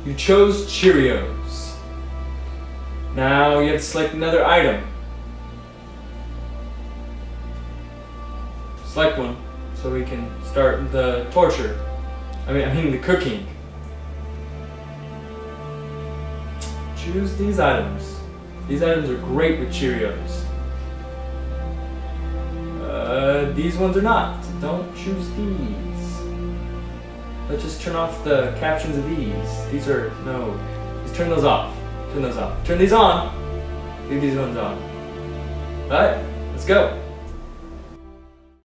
You chose Cheerios. Now you have to select another item. Select one so we can start the torture. I mean the cooking. Choose these items. These items are great with Cheerios. These ones are not. Don't choose these. Let's just turn off the captions of these. These are, no. Just turn those off. Turn those off. Turn these on. Leave these ones on. Alright, let's go.